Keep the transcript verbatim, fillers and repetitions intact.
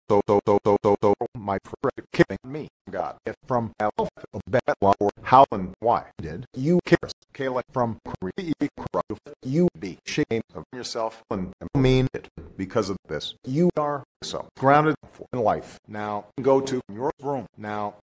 so so so so so so my friend killing me. God, if from Alpha Bet or how and why did you care? Kayla from KreekCraft, you be ashamed of yourself and mean it because of this. You are so grounded in life. Now go to your room. Now